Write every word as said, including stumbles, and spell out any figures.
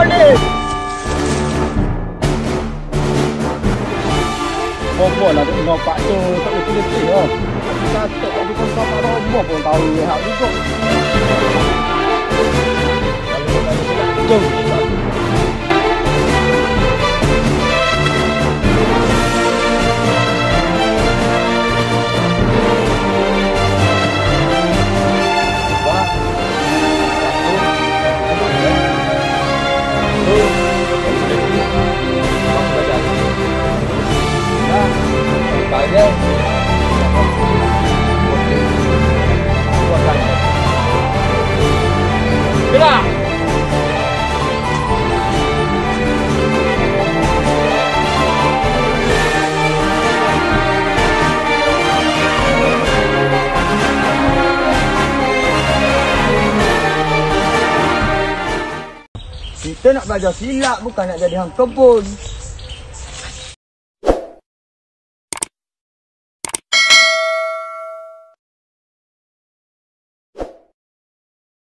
balik. Bobo lah tu nampak tu tak boleh letih lah. Aku kata aku pun tak tahu bobo pun tahu hak juga. Jom. Bahagian gerak. Kita nak belajar silat, bukan nak jadi hang kebun.